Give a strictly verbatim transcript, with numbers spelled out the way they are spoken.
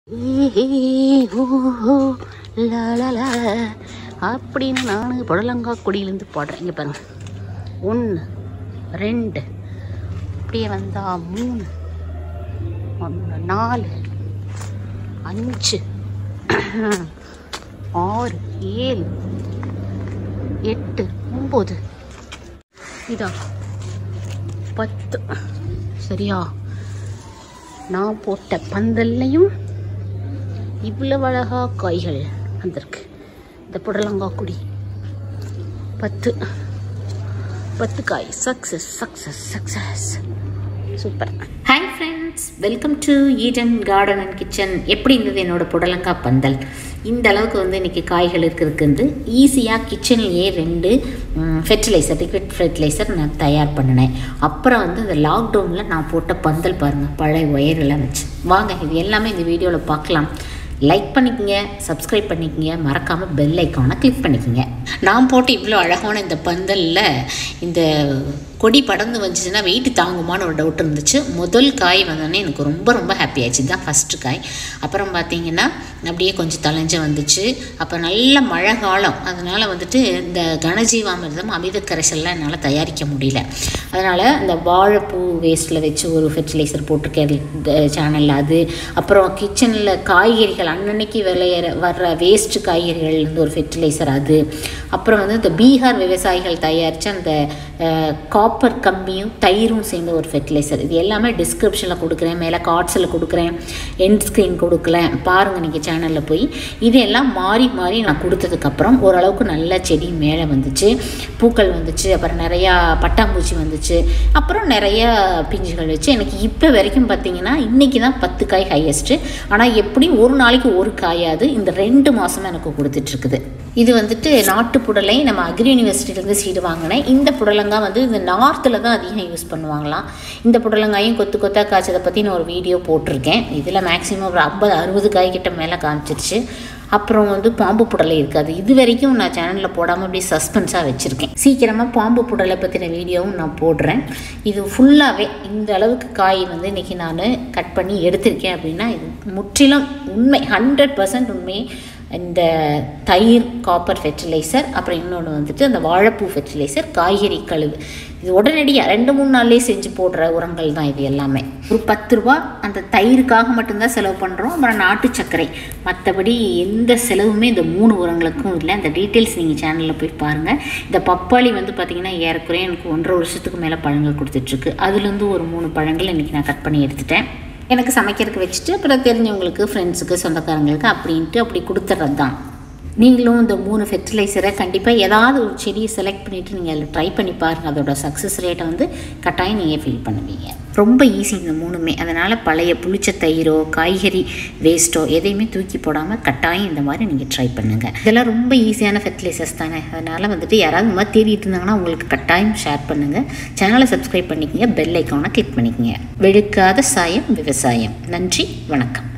அப்படின்னு நான் புடலங்காய் கொடியிலேருந்து பாடுறேன். இங்கே பாருங்க, ஒன்று ரெண்டு அப்படியே வந்தா மூணு, ஒன்று நாலு அஞ்சு ஆறு ஏழு எட்டு ஒம்பது, இதா பத்து. சரியா? நான் போட்ட பந்தல்லையும் இவ்வளவு அழகா காய்கள் வந்திருக்கு. இந்த புடலங்காய் கொடி பத்து பத்து காய். Success success success. Super. Hi friends, welcome to Eden Garden and Kitchen. எப்படி இருந்தது என்னோட புடலங்காய் பந்தல்? இந்த அளவுக்கு வந்து இன்றைக்கி காய்கள் இருக்கிறதுக்கு வந்து ஈஸியாக கிச்சன்லேயே ரெண்டு ஃபெர்டிலைசர் லிக்விட் ஃபெர்டிலைசர் நான் தயார் பண்ணினேன். அப்புறம் வந்து இந்த லாக்டவுனில் நான் போட்ட பந்தல் பாருங்கள், பழைய ஒயரெல்லாம் வச்சு. வாங்க இது எல்லாமே இந்த வீடியோவில் பார்க்கலாம். லைக் பண்ணிக்கோங்க, சப்ஸ்கிரைப் பண்ணிக்கோங்க, மறக்காமல் பெல் ஐக்கானை கிளிக் பண்ணிக்கோங்க. நான் போட்டு இவ்வளோ அழகான இந்த பந்தலில் இந்த கொடி படர்ந்து வந்துச்சுன்னா வெயிட் தாங்குமான்னு ஒரு டவுட் இருந்துச்சு. முதல் காய் வந்தோடனே எனக்கு ரொம்ப ரொம்ப ஹாப்பி ஆச்சு. இதுதான் ஃபஸ்ட்டு காய். அப்புறம் பார்த்திங்கன்னா அப்படியே கொஞ்சம் தலைஞ்சு வந்துச்சு. அப்போ நல்ல மழை காலம், அதனால் வந்துட்டு இந்த கனஜீவாமிர்தம் அமித கரைசல்லாம் என்னால் தயாரிக்க முடியல. அதனால் இந்த வாழைப்பூ வேஸ்ட்டில் வச்சு ஒரு ஃபெர்டிலைசர் போட்டிருக்கேன் சேனலில். அது அப்புறம் கிச்சனில் காய்கறிகள் அன்னன்னைக்கு விளையிற வர்ற வேஸ்ட்டு காய்கறிகள்லேருந்து ஒரு ஃபெர்டிலைசர் அது. அப்புறம் வந்து இந்த பீகார் விவசாயிகள் தயாரித்த அந்த காப்பர் கம்மியும் தயிரும் சேர்ந்த ஒரு ஃபெர்டிலைசர். இது எல்லாமே டிஸ்கிரிப்ஷனில் கொடுக்குறேன், மேலே கார்ட்ஸில் கொடுக்குறேன், எண்ட் ஸ்க்ரீன் கொடுக்கலேன், பாருங்கள் நீங்கள் சேனலில் போய். இதெல்லாம் மாறி மாறி நான் கொடுத்ததுக்கப்புறம் ஓரளவுக்கு நல்ல செடி மேலே வந்துச்சு, பூக்கள் வந்துச்சு, அப்புறம் நிறையா பட்டாம்பூச்சி வந்துச்சு, அப்புறம் நிறையா பிஞ்சுகள் வச்சு எனக்கு இப்போ வரைக்கும் பார்த்திங்கன்னா இன்றைக்கி தான் பத்து காய் ஹையஸ்ட்டு. ஆனால் எப்படி ஒரு நாளைக்கு ஒரு காயாது இந்த ரெண்டு மாதமாக எனக்கு கொடுத்துட்ருக்குது. இது வந்துட்டு நாட்டு புடலை, நம்ம அக்ரி யூனிவர்சிட்டியிலேருந்து சீடு வாங்கினேன். இந்த புடலங்காய் வந்து இந்த நார்த்தில் தான் அதிகம் யூஸ் பண்ணுவாங்களாம். இந்த புடலங்காயும் கொத்து கொத்தா காய்ச்சதை பற்றி நான் ஒரு வீடியோ போட்டிருக்கேன். இதில் மேக்ஸிமம் ஒரு ஐம்பது அறுபது காய்கிட்ட மேலே காமிச்சிருச்சு. அப்புறம் வந்து பாம்பு புடலை இருக்காது. இது வரைக்கும் நான் சேனலில் போடாமல் அப்படியே சஸ்பென்ஸாக வச்சுருக்கேன். சீக்கிரமாக பாம்பு புடலை பற்றின வீடியோவும் நான் போடுறேன். இது ஃபுல்லாகவே இந்த அளவுக்கு காய் வந்து இன்றைக்கி நான் கட் பண்ணி எடுத்திருக்கேன் அப்படின்னா இது முற்றிலும் உண்மை, ஹண்ட்ரட் பர்சன்ட் உண்மை. இந்த தயிர் காப்பர் ஃபெர்டிலைசர், அப்புறம் இன்னொன்று வந்துட்டு அந்த வாழைப்பூ ஃபெர்டிலைசர், காய்கறி கழுவு. இது உடனடியாக ரெண்டு மூணு நாள்லேயே செஞ்சு போடுற உரங்கள் தான் இது எல்லாமே. ஒரு பத்து ரூபா அந்த தயிருக்காக மட்டும்தான் செலவு பண்ணுறோம். அப்புறம் நாட்டு சர்க்கரை, மற்றபடி எந்த செலவுமே இந்த மூணு உரங்களுக்கும் இல்லை. அந்த டீட்டெயில்ஸ் நீங்கள் சேனலில் போய் பாருங்கள். இந்த பப்பாளி வந்து பார்த்திங்கன்னா ஏறக்குறைய எனக்கு ஒன்றரை வருஷத்துக்கு மேலே பழங்கள் கொடுத்துட்ருக்கு. அதுலேருந்து ஒரு மூணு பழங்கள் இன்றைக்கி நான் கட் பண்ணி எடுத்துட்டேன். எனக்கு சமைக்கிறதுக்கு வச்சுட்டு அப்புறம் தெரிஞ்சவங்களுக்கு, ஃப்ரெண்ட்ஸுக்கு, சொந்தக்காரங்களுக்கு அப்படின்ட்டு அப்படி கொடுத்துட்றது தான். நீங்களும் இந்த மூணு ஃபெர்டிலைசரை கண்டிப்பாக ஏதாவது ஒரு செடியை செலக்ட் பண்ணிவிட்டு நீங்கள் அதில் ட்ரை பண்ணி பாருங்கள். அதோட சக்ஸஸ் ரேட்டை வந்து கட்டாயம் நீங்கள் ஃபீல் பண்ணுவீங்க. ரொம்ப ஈஸி இந்த மூணுமே. அதனால் பழைய புளிச்ச தயிரோ காய்கறி வேஸ்ட்டோ எதையுமே தூக்கி போடாமல் கட்டாயம் இந்த மாதிரி நீங்கள் ட்ரை பண்ணுங்கள். இதெல்லாம் ரொம்ப ஈஸியான ஃபெர்டிலைசர்ஸ் தானே. அதனால் வந்துட்டு யாராவது இந்த மாதிரி தேடிட்டு இருந்தாங்கன்னா உங்களுக்கு கட்டாயம் ஷேர் பண்ணுங்கள். சேனலை சப்ஸ்கிரைப் பண்ணிக்கோங்க, பெல் ஐக்கானை கிளிக் பண்ணிக்கோங்க. வெளுக்காத சாயம் விவசாயம். நன்றி, வணக்கம்.